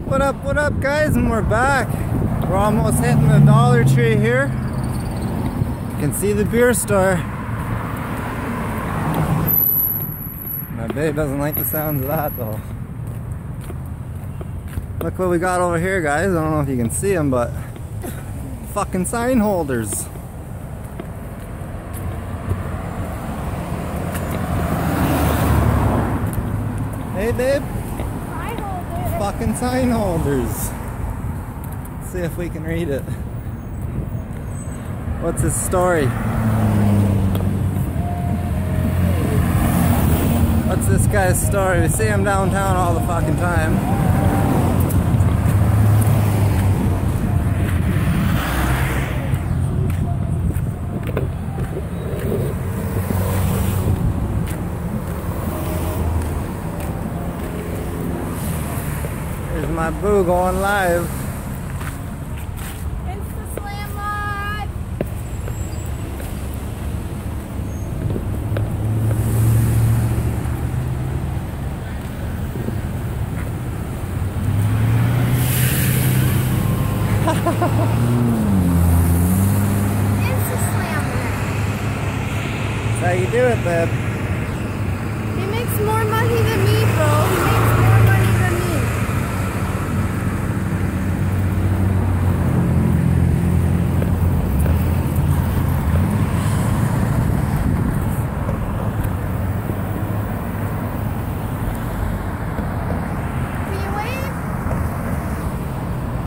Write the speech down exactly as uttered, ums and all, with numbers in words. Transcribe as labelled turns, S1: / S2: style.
S1: What up, what up guys, and we're back. We're almost hitting the Dollar Tree here. You can see the beer store. My babe doesn't like the sounds of that though. Look what we got over here guys, I don't know if you can see them, but fucking sign holders. Hey babe?
S2: Sign holders.
S1: Fucking sign holders. Let's see if we can read it. What's his story? What's this guy's story? We see him downtown all the fucking time. Here's my boo going live.
S2: It's the slam mod. It's the slammer.
S1: That's how you do it, babe.
S2: He makes more money than me, bro. He makes